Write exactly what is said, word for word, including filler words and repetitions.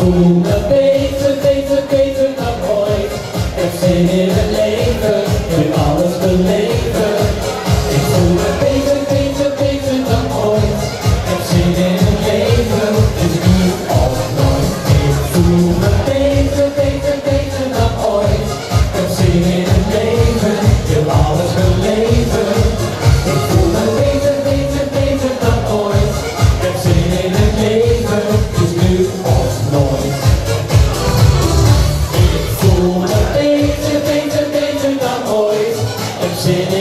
voel me beter, beter, beter dan ooit. Ik heb zin in het leven, wil alles beleven. Ik voel me beter, beter, beter dan ooit. Ik heb zin in het leven, dus nu of nooit. Ik voel me beter, beter, beter dan ooit. Ik heb zin in het leven, wil alles beleven. Ik voel me beter, beter, beter dan ooit. Ik heb zin in het leven, dus nu of nooit. Ik voel me beter, beter, beter dan ooit. Ik heb zin